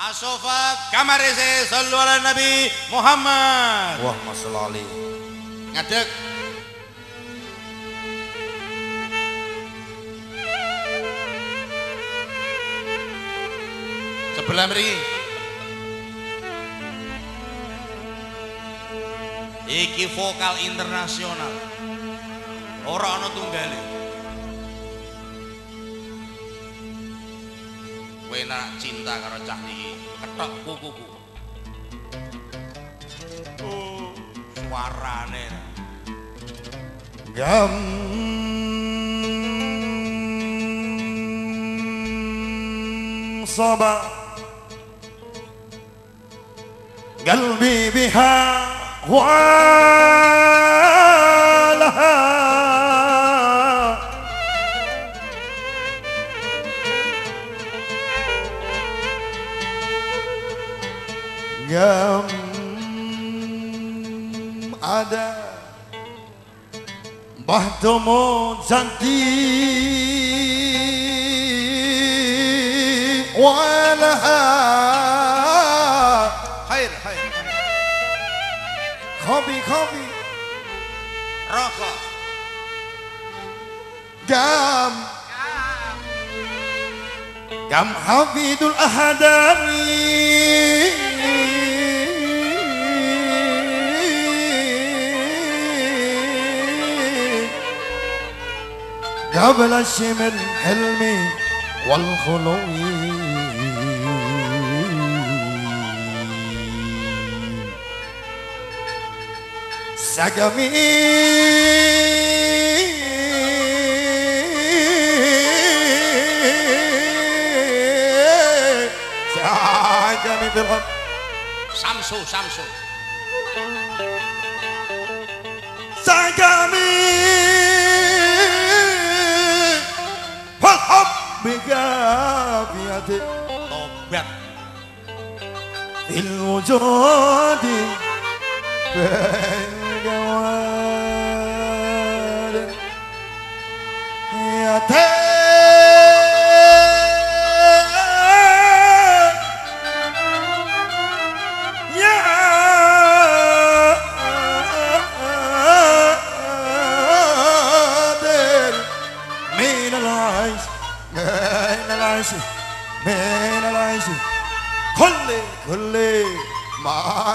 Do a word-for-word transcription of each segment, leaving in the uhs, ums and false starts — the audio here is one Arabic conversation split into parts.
Asofat kamarese sallu ala Nabi Muhammad. Wah masalah ali. Ngadeg. Sebelah mriki. Iki vokal internasional. Ora ana tunggale. Kowe nak cinta karo cah iki, ketok kukuku. Oh, suarane. Gam Sabah Qalbi biha walaha Gam ada Bahtumu janti walaha Khair, khair. Khobi khobi Rokok. Gam Gam hafidul ahadami قبل الشمل حلمي والخلوي سقمي سقمي بالغم Samsu, Samsu. سقمي بكافية Tobat. في الوجود بين الجواد يا يا من العيش من العيش من العيش كل كل ما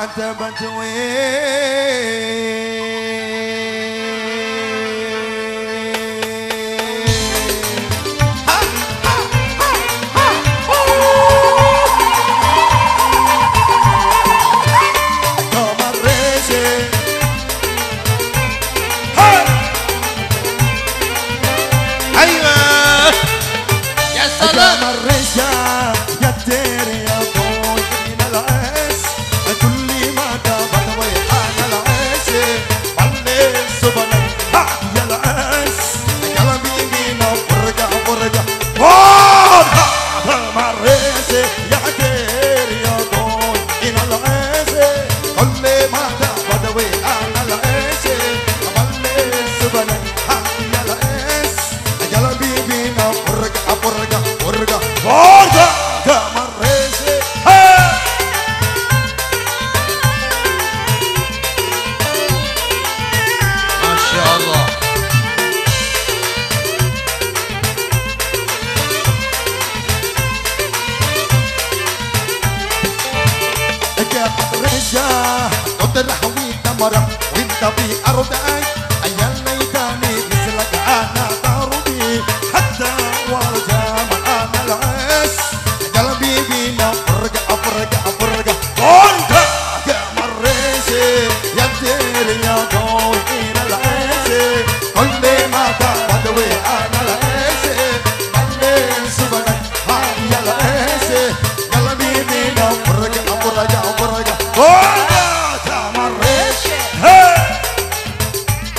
وانت في ارضك ايا ليتني مثلك انا ضربي حتى وارجع انا العيش قلبي بينا فرقه فرقه فرقه وانت يا مريشي يا دير يا قوي الى العيش كل ما تبدوي انا العيش الليل سبلك هاي العيش قلبي بينا فرقه فرقه فرقه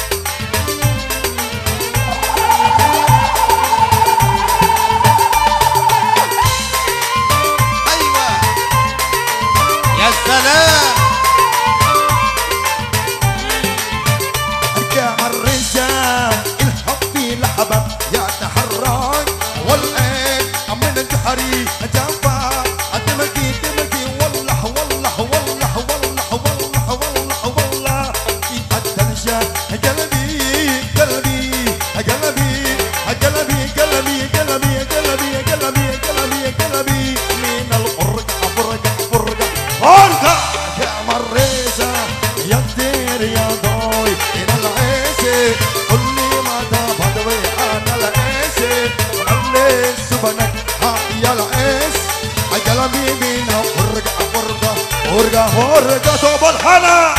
حبيبنا فرقة فرقة فرقة فرقة طوب الحلا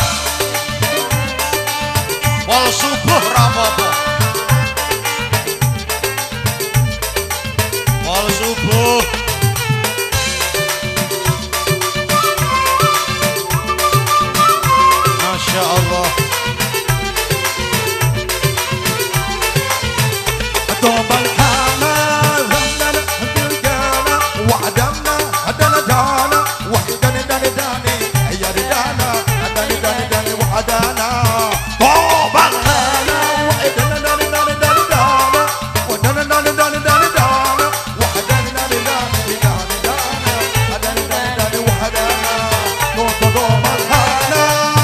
والsubuh rapopo والsubuh Masya Allah طوب الحلا ظلنا بالجانا وعدنا عدنا دانا وحدنا داني داني يا دانا داني داني داني وعدنا طوب الحلا وعدنا داني داني داني دانا ودنا داني داني داني دانا وحدنا داني داني داني دانا داني داني داني وحدنا طوب الحلا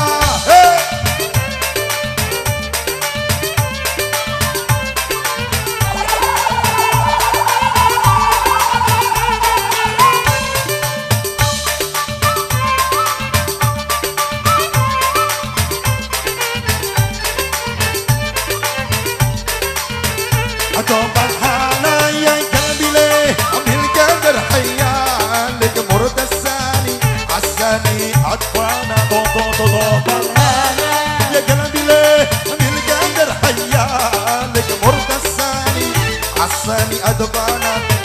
طوب الحلا يا قلبي ليه عامل قدر حيالك مرد الثاني عالثاني عطفانا طوب الحلا يا قلبي ليه عامل قدر حيالك مرد الثاني عالثاني عطفانا